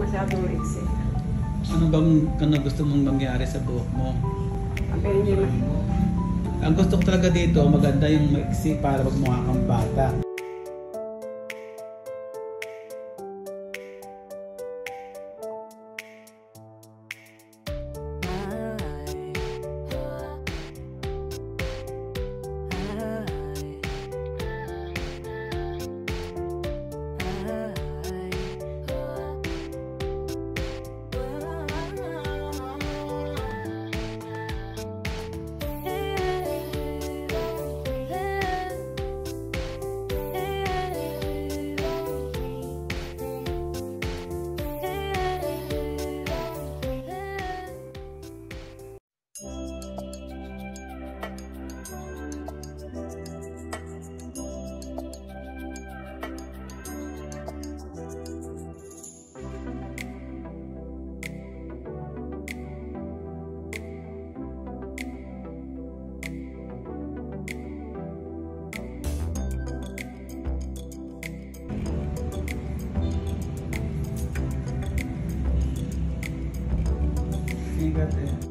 masyadong iksi. Ano gusto mong mangyari sa buhok mo? Ang gusto ko talaga dito, maganda yung maiksi para magmukha kang bata. Ingat eh.